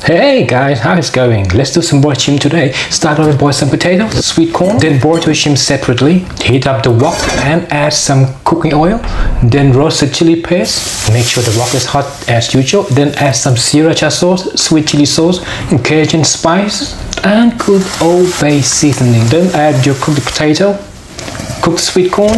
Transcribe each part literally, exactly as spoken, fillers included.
Hey guys, how is it going? Let's do some boiled shrimp today. Start off with boil some potatoes, sweet corn, then boil the shrimp separately. Heat up the wok and add some cooking oil. Then roast the chili paste. Make sure the wok is hot as usual. Then add some sriracha sauce, sweet chili sauce, and Cajun spice, and good old bay seasoning. Then add your cooked potato, cooked sweet corn,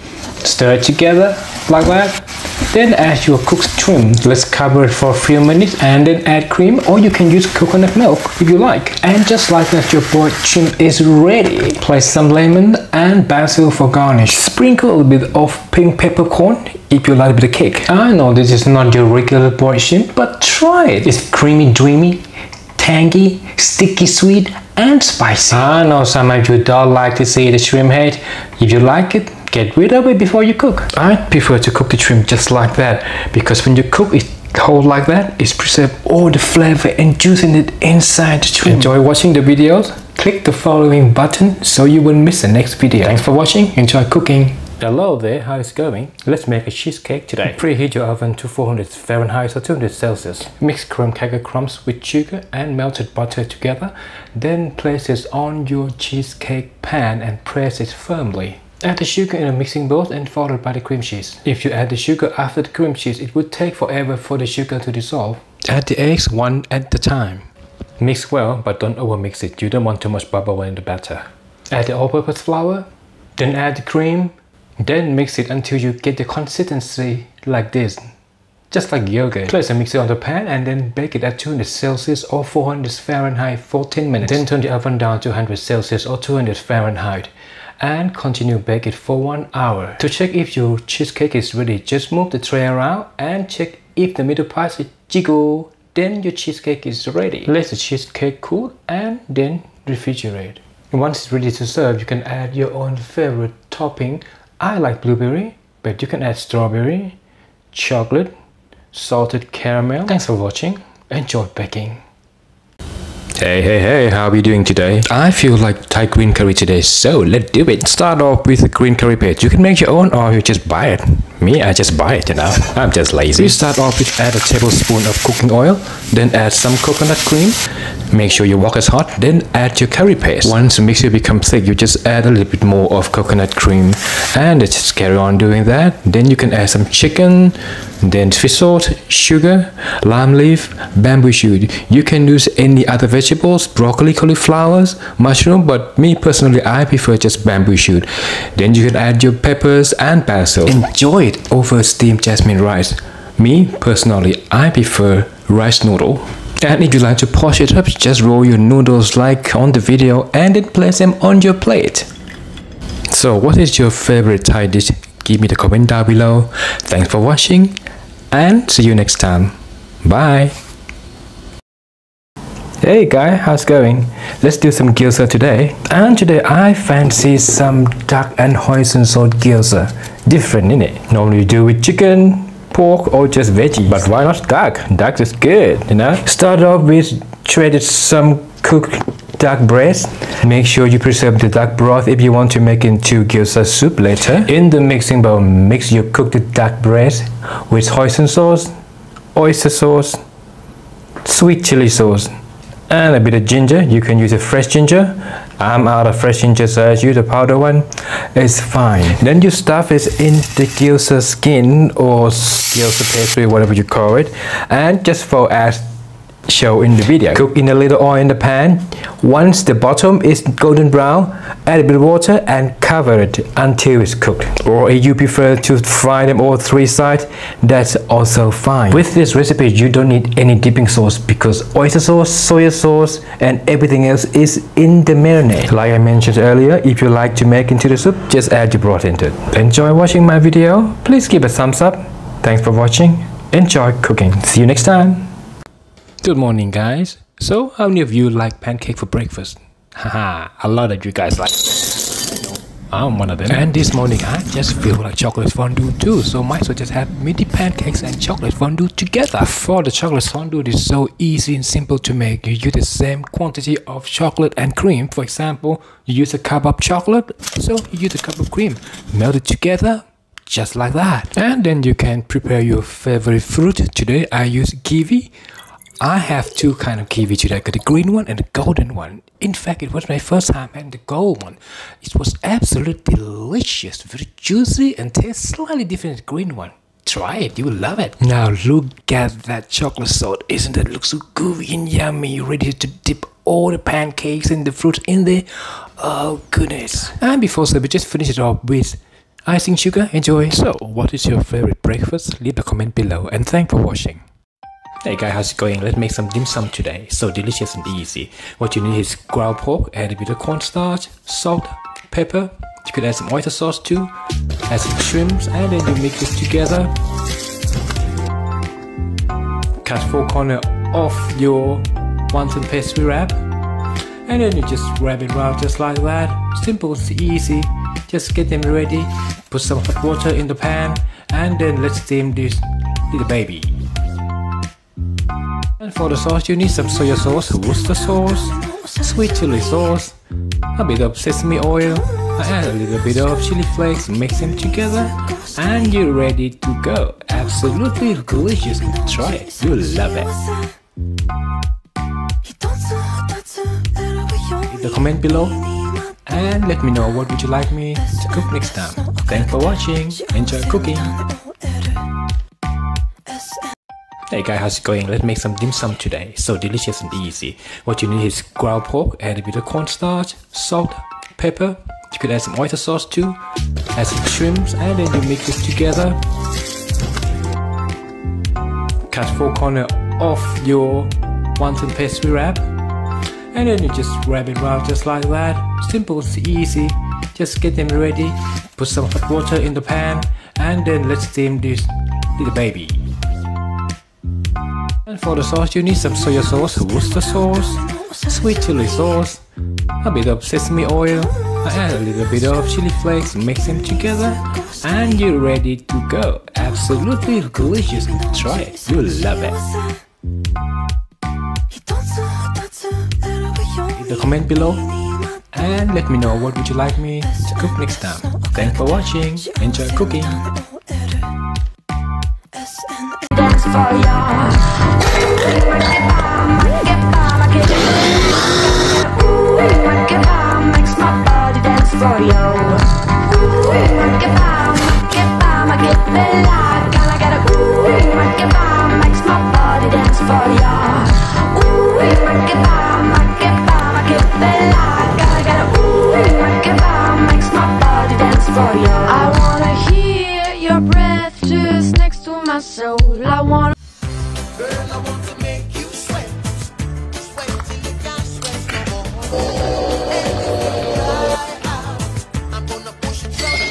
stir it together like that. Then add your cooked shrimp. Let's cover it for a few minutes and then add cream, or you can use coconut milk if you like. And just like that, your boiled shrimp is ready. Place some lemon and basil for garnish. Sprinkle a little bit of pink peppercorn if you like a bit of kick. I know this is not your regular boiled shrimp, but try it. It's creamy, dreamy, tangy, sticky, sweet, and spicy. I know some of you don't like to see the shrimp head. If you like it, get rid of it before you cook. I prefer to cook the shrimp just like that, because when you cook it whole like that, it's preserved all the flavor and juice in it inside the shrimp. Enjoy watching the videos. Click the following button so you won't miss the next video. Thanks for watching. Enjoy cooking. Hello there, how is it going? Let's make a cheesecake today. Preheat your oven to four hundred Fahrenheit or two hundred Celsius. Mix crumb cracker crumbs with sugar and melted butter together. Then place it on your cheesecake pan and press it firmly. Add the sugar in a mixing bowl and followed by the cream cheese. If you add the sugar after the cream cheese, it would take forever for the sugar to dissolve. Add the eggs one at a time. Mix well, but don't overmix it. You don't want too much bubble in the batter. Add the all-purpose flour, then add the cream. Then mix it until you get the consistency like this, just like yogurt. Place a mixer on the pan and then bake it at two hundred Celsius or four hundred Fahrenheit for ten minutes. Then turn the oven down to one hundred Celsius or two hundred Fahrenheit and continue bake it for one hour. To check if your cheesecake is ready, just move the tray around and check if the middle part is jiggle. Then your cheesecake is ready. Let the cheesecake cool and then refrigerate. Once it's ready to serve, you can add your own favorite topping. I like blueberry, but you can add strawberry, chocolate, salted caramel. Thanks for watching. Enjoy baking. Hey, hey, hey, how are we doing today? I feel like Thai green curry today, so let's do it. Start off with the green curry paste. You can make your own or you just buy it. Me, I just buy it, you know. I'm just lazy. We start off with add a tablespoon of cooking oil, then add some coconut cream. Make sure your wok is hot, then add your curry paste. Once the mixture becomes thick, you just add a little bit more of coconut cream and just carry on doing that. Then you can add some chicken, then fish sauce, sugar, lime leaf, bamboo shoot. You can use any other vegetables, broccoli, cauliflowers, mushroom, but me personally, I prefer just bamboo shoot. Then you can add your peppers and basil. Enjoy it over steamed jasmine rice. Me personally, I prefer rice noodle. And if you like to polish it up, just roll your noodles like on the video and then place them on your plate. So what is your favorite Thai dish? Give me the comment down below. Thanks for watching and see you next time. Bye. Hey guys, how's it going? Let's do some gyoza today. And today I fancy some duck and hoisin sauce gyoza. Different, innit? Normally you do with chicken, pork, or just veggie, but why not duck? Duck is good, you know. Start off with shredded some cooked duck breast. Make sure you preserve the duck broth if you want to make into gyoza soup later. In the mixing bowl, mix your cooked duck breast with hoisin sauce, oyster sauce, sweet chili sauce, and a bit of ginger. You can use a fresh ginger. I'm out of fresh ginger, so I use the powder one. It's fine. Then you stuff it in the gyoza skin or gyoza pastry, whatever you call it, and just for as shown in the video. Cook in a little oil in the pan. Once the bottom is golden brown, add a bit of water and cover it until it's cooked. Or if you prefer to fry them all three sides, that's also fine. With this recipe, you don't need any dipping sauce because oyster sauce, soy sauce, and everything else is in the marinade. Like I mentioned earlier, if you like to make into the soup, just add your broth into it. Enjoy watching my video. Please give a thumbs up. Thanks for watching. Enjoy cooking. See you next time. Good morning guys. So how many of you like pancake for breakfast? Haha, a lot of you guys like. I'm one of them. And this morning I just feel like chocolate fondue too, so might as well just have mini pancakes and chocolate fondue together. For the chocolate fondue, it's so easy and simple to make. You use the same quantity of chocolate and cream. For example, you use a cup of chocolate, so you use a cup of cream. Melt it together, just like that. And then you can prepare your favorite fruit. Today I use kiwi. I have two kind of kiwi today. I got the green one and the golden one. In fact, it was my first time having the gold one. It was absolutely delicious, very juicy and tastes slightly different than the green one. Try it, you will love it. Now look at that chocolate sauce. Isn't that look so gooey and yummy? Ready to dip all the pancakes and the fruit in there. Oh goodness. And before so we just finish it off with icing sugar. Enjoy. So what is your favorite breakfast? Leave a comment below and thanks for watching. Hey guys, how's it going? Let's make some dim sum today. So delicious and easy. What you need is ground pork, add a bit of cornstarch, salt, pepper. You could add some oyster sauce too. Add some shrimps and then you mix it together. Cut four corners off your wonton pastry wrap. And then you just wrap it around just like that. Simple, easy. Just get them ready. Put some hot water in the pan. And then let's steam this little baby. And for the sauce, you need some soy sauce, Worcester sauce, sweet chili sauce, a bit of sesame oil, and a little bit of chili flakes. Mix them together, and you're ready to go. Absolutely delicious. Try it, you'll love it. Leave the comment below, and let me know what would you like me to cook next time. Thanks for watching. Enjoy cooking. Hey guys, how's it going? Let's make some dim sum today. So delicious and easy. What you need is ground pork, add a bit of cornstarch, salt, pepper. You could add some oyster sauce too. Add some shrimps and then you mix it together. Cut four corners off your wonton pastry wrap. And then you just wrap it around just like that. Simple, easy. Just get them ready. Put some hot water in the pan. And then let's steam this little baby. And for the sauce, you need some soy sauce, Worcester sauce, sweet chili sauce, a bit of sesame oil, and a little bit of chili flakes. Mix them together, and you're ready to go. Absolutely delicious. Try it, you'll love it. Leave the comment below, and let me know what would you like me to cook next time. Thanks for watching. Enjoy cooking. For ya. Makes my body dance for you. Makes my body dance for ya. Makes my body dance for ya. I wanna hear your breath just next to my soul. I wanna. Girl, I want to make you sweat, sweat till you can't sweat no more. And if you cry out, I'm gonna push it down.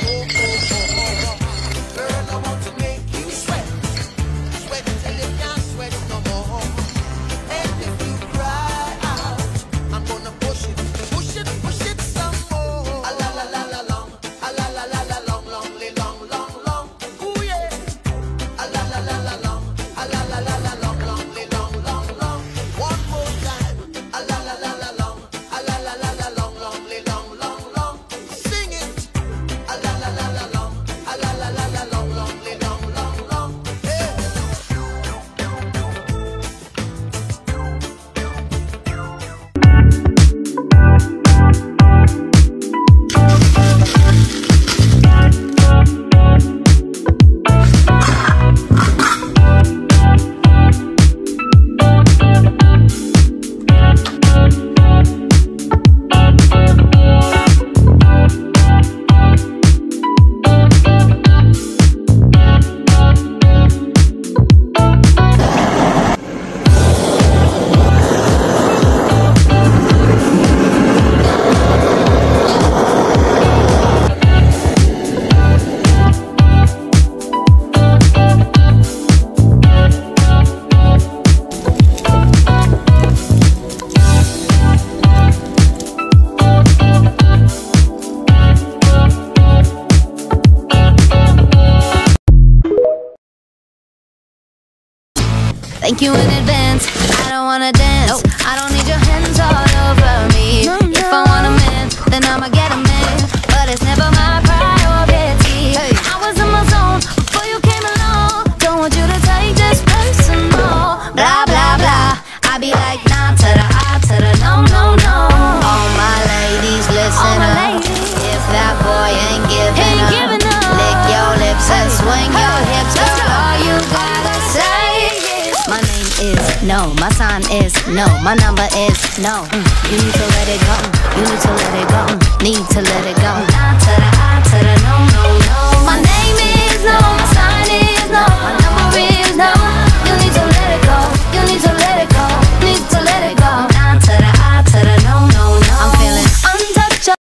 Girl, I want to make you sweat, sweat till you can't sweat no more. And if you cry out, I'm gonna push it, push it, push it some more. A la la la la long, a la la la la long, long, long, long, long. Ooh yeah. A la la la la long, a la la la la. Thank you in advance. I don't wanna dance. Nope. I don't need your hands all over me. No, no. If I want a man, then I'ma get a man. But it's never my priority. Hey. I was in my zone before you came along. Don't want you to take this personal. Blah blah blah. Nah to the I to the no, no, no. All my ladies, listen up. If that boy ain't giving up, lick your lips and swing your hips. Girl, all you gotta say is my name is no, my sign is no, my number is no. Mm, you need to let it go, you need to let it go, need to let it go. Nah to the I to the no, no, no. My name is no, my sign is no, my number is no. You need to let it go, you need to let it go, need to let it go. Nah to the I to the no, no, no. I'm feeling untouchable.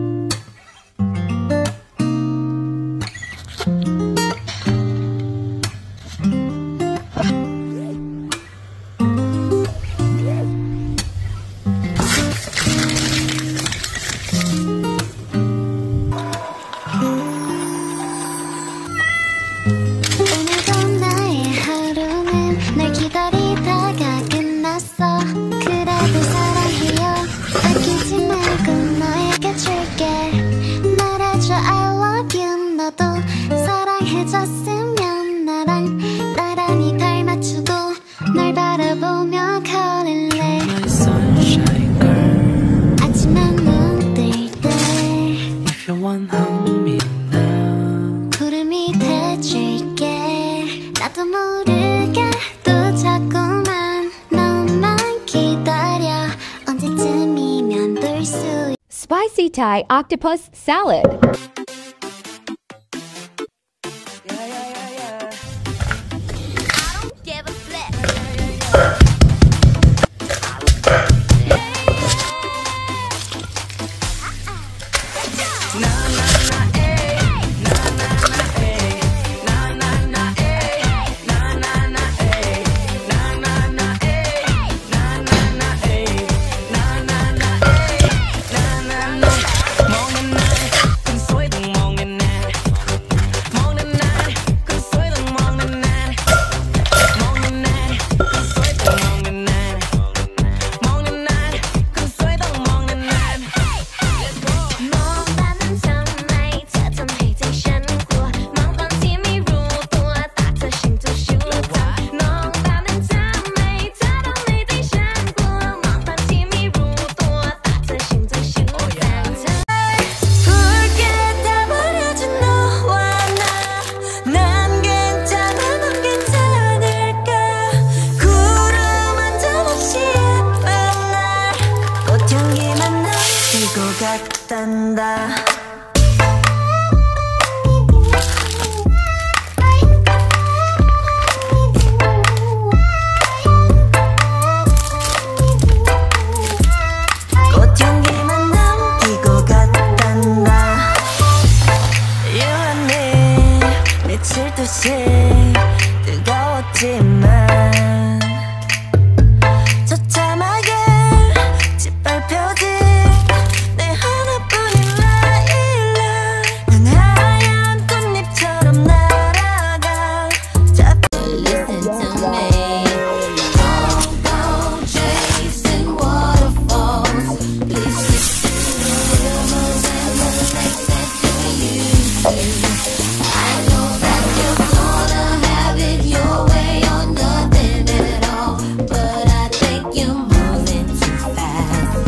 사랑해줬으면 나랑 나란히 닮아주고 널 바라보며 걸을래 My sunshine girl 아침만 눈 뜰 때 If you want me now 구름이 돼줄게 나도 모르게 또 자꾸만 너만 기다려 언제쯤이면 볼 수 Spicy Thai octopus salad. 같단다 꽃향기만 남기고 갔단다 유한해 미칠 듯이 뜨거웠지만 처참하게 짓밟혀진 내 하나뿐인 라일락 난 하얀 꽃잎처럼 날아가 Listen to me Don't go chasing waterfalls Please listen to the rivers and the lakes that you used to I know that you're gonna have it your way or nothing at all But I think you're moving too fast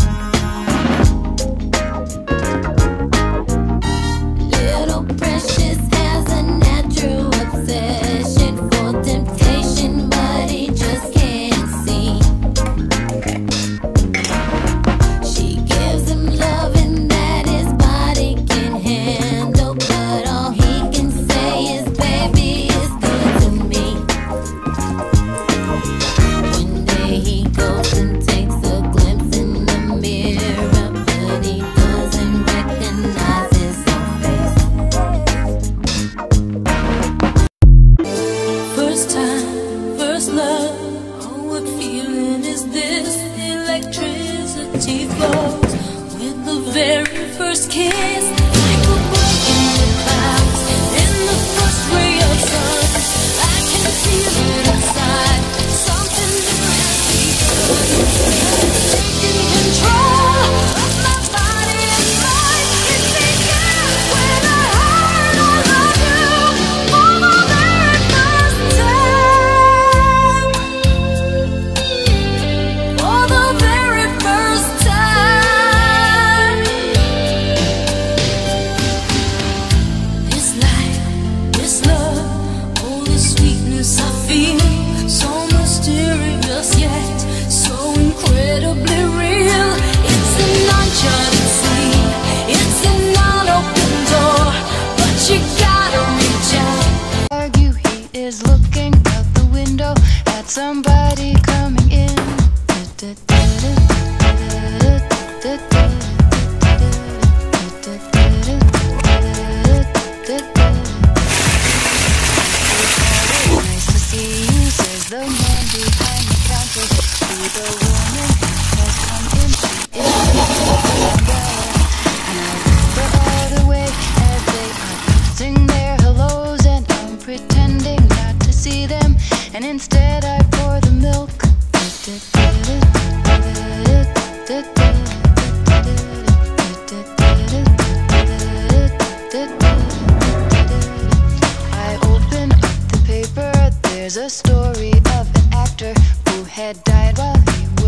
Little Precious has a natural obsession for temptation But he just can't see She gives him loving that his body can handle But all he can say is baby it's good to me One day he goes and takes a glimpse in the mirror But he doesn't recognize his own face First time, first love. Oh, what feeling is this? Electricity flows with the very first kiss. Like a broken clouds in the first ray of sun. I can feel it inside. Something new has begun. Taking control of my body and mind. It began when I heard I love you for the very first time. For the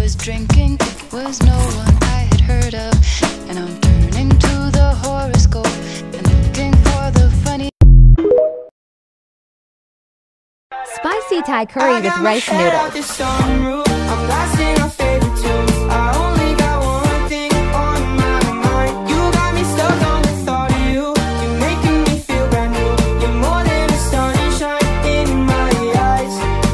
was drinking was no one I had heard of, and I'm turning to the horoscope and looking for the funny. Spicy Thai curry with rice noodles. I'm blasting our favorite tunes. I only got one thing on my mind. You got me stuck on the thought of you. You're making me feel brand new. You're more than a sunshine in my eyes.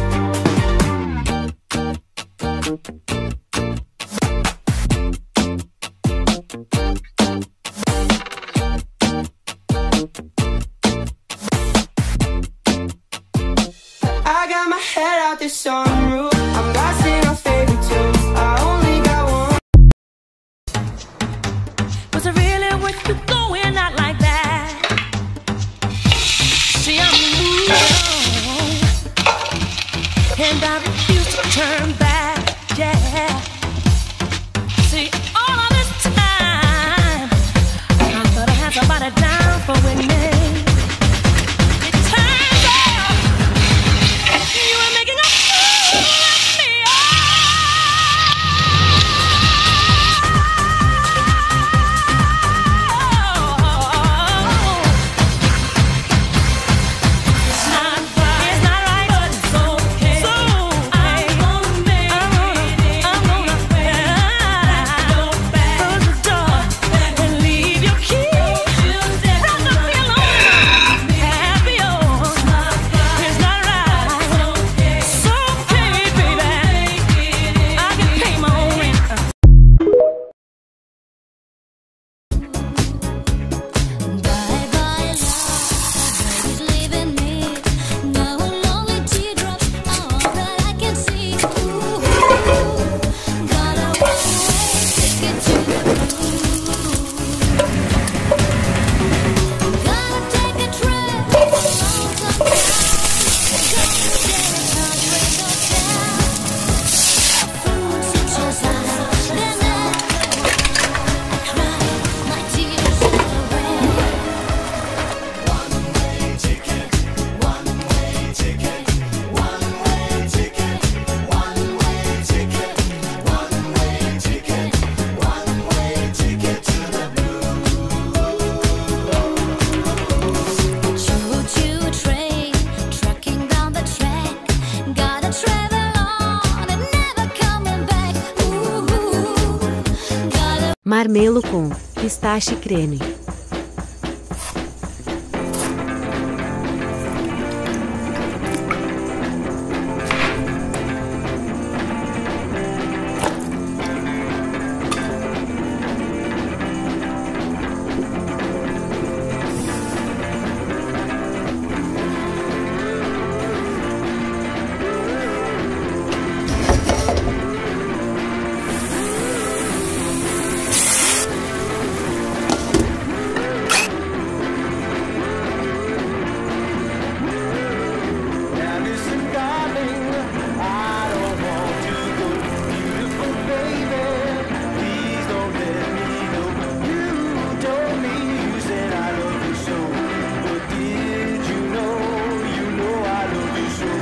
I got my head out the sunroof. I'm blasting our favorite tunes. I only got one. Was it really worth you going out like that? See, I'm moving on, and I refuse to turn back. Yeah. See, all of this time, I thought I had somebody down for with me. It turns out you were making a fool of me. It's not right, it's not right, but it's okay. So I'm gonna make it. I'm gonna close the door and leave your key. From the pillow, have yours. It's not right. It's okay, baby. I can pay my own rent. Bye bye love, baby's leaving me. Now a lonely teardrop, all that I can see. Ooh, got a one-way ticket to the blue. Gotta take a trip a long time down. Just to stay in heartbreak hotel. Food such as I, then I cry my tears away. Choo-choo train, trucking down the track. Gotta travel on and never coming back. Ooh, gotta Marmelo com pistache creme. Now listen, darling, I don't want to go. Beautiful baby, please don't let me go. You told me, you said I love you so. But did you know, you know I love you so.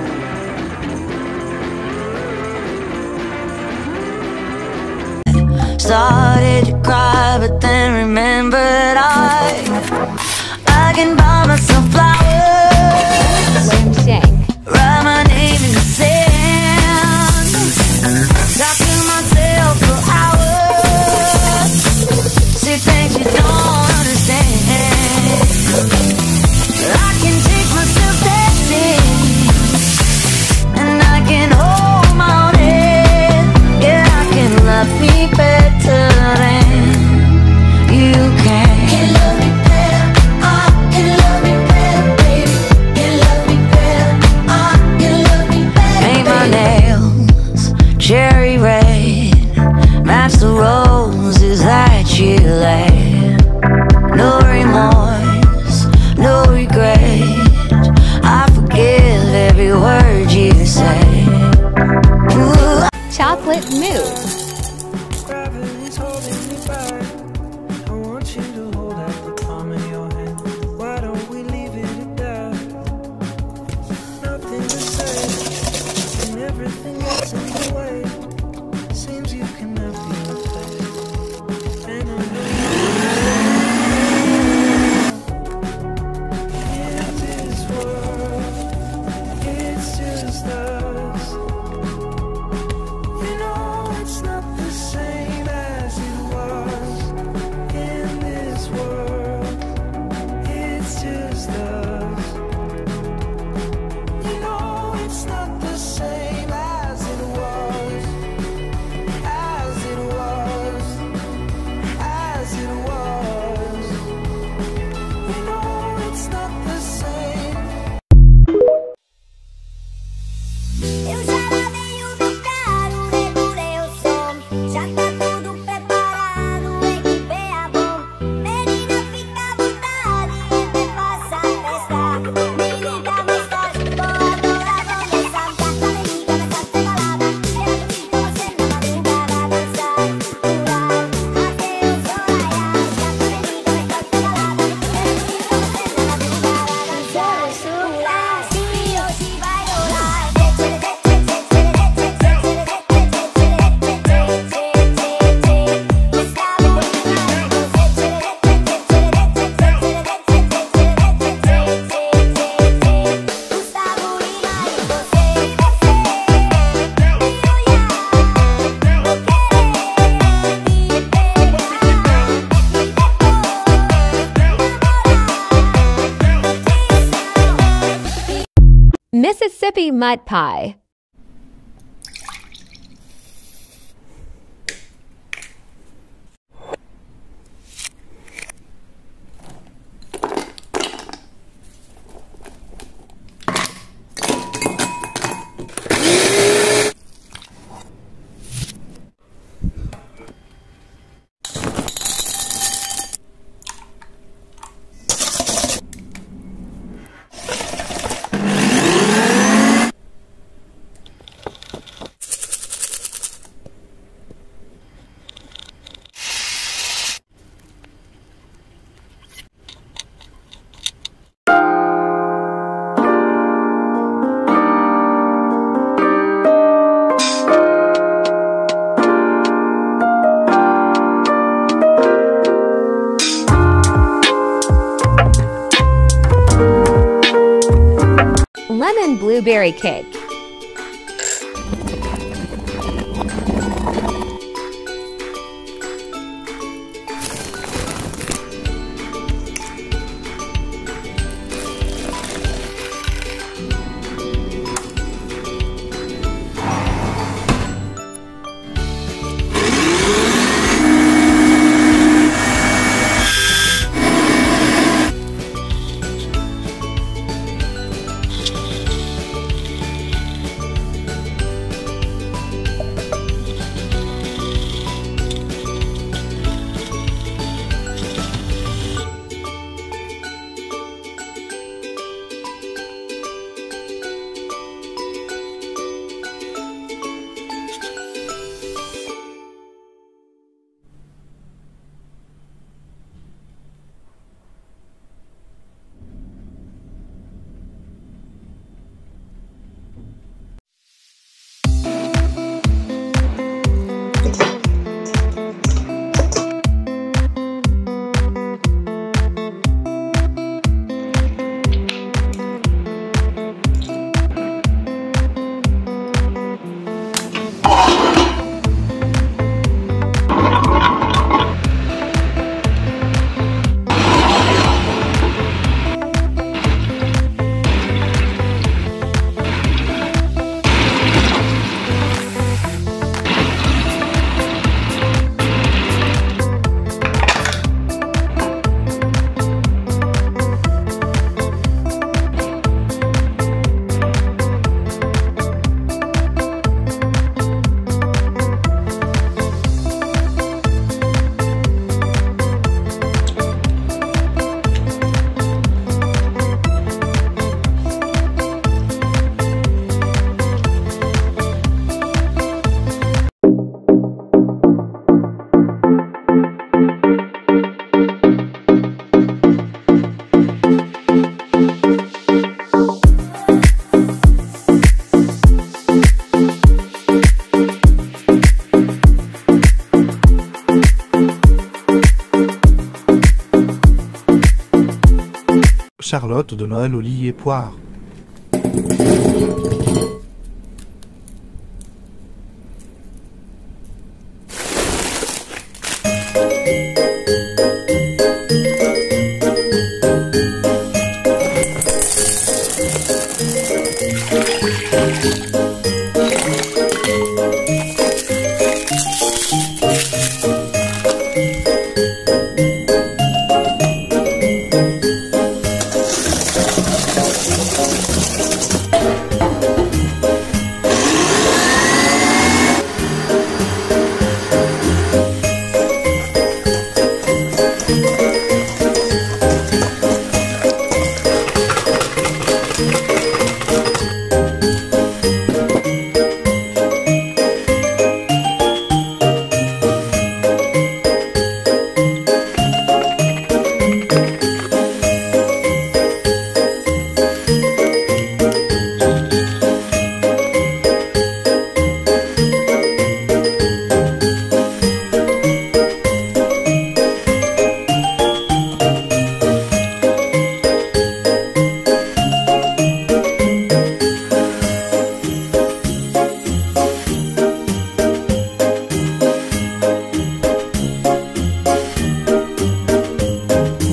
Started to cry, but then remembered I I can buy myself flowers, Lim Shake. write my name in the sand, talk to myself for hours, say things you don't understand. I can take myself dancing, and I can hold my own head. Yeah, I can love me better than you can. Can love me better, I can love me better. Trippy mud pie. Lemon blueberry cake. Charlotte de Noël au lit et poire.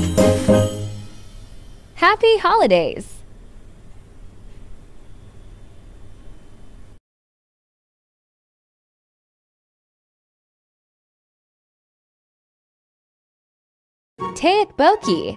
Happy holidays! Archaic Boki.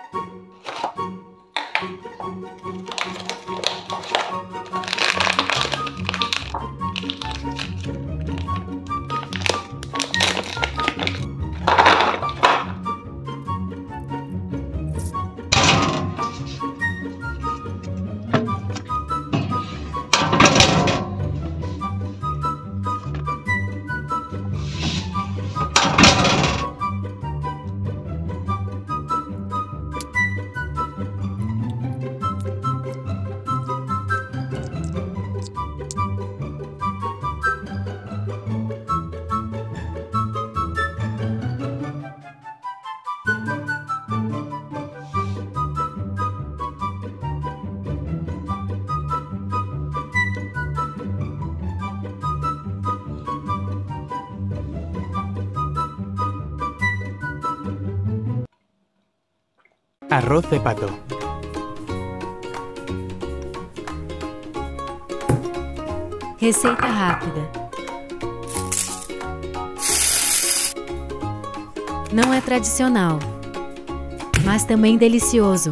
Arroz de pato. Receita rápida. Não é tradicional, mas também delicioso.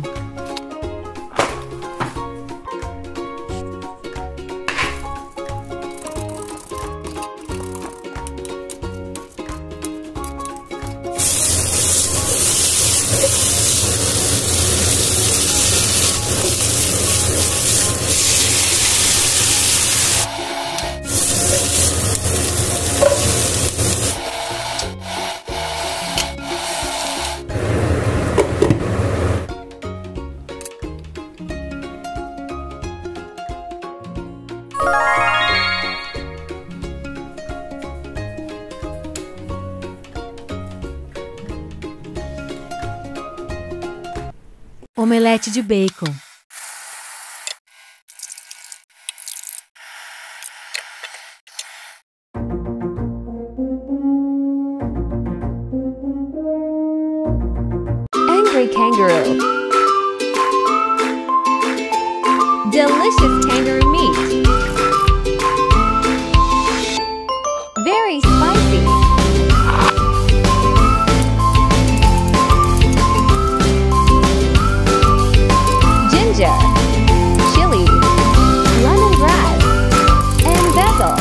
Omelete de bacon. Angry kangaroo. Delicious kangaroo meat. Very spicy. Ginger, chili, lemongrass, and basil.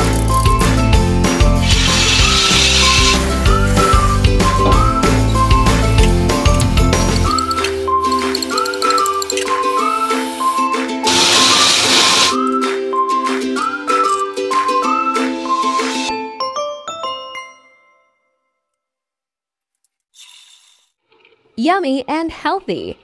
Yummy and healthy.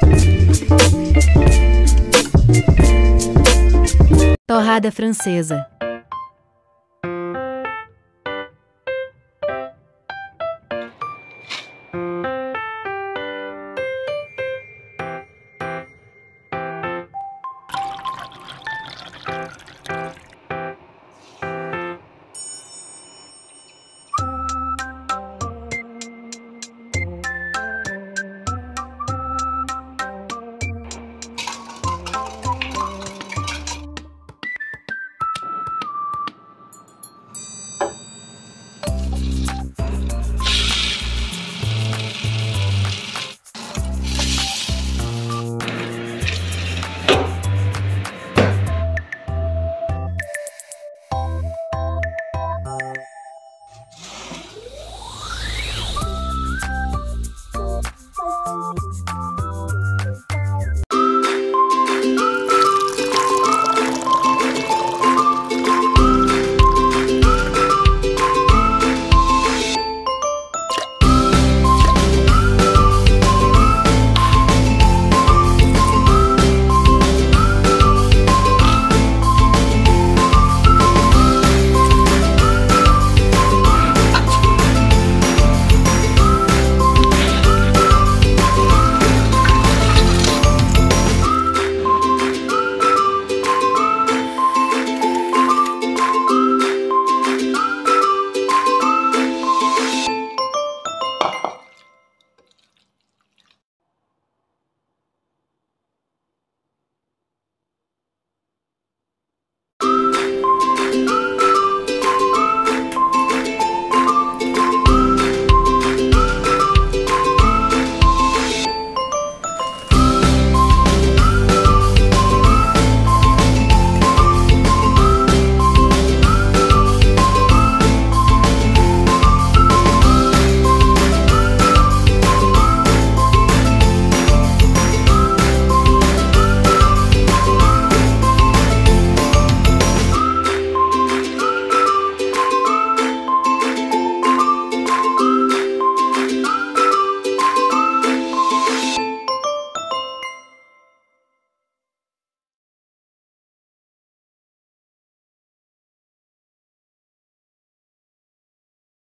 Torrada francesa.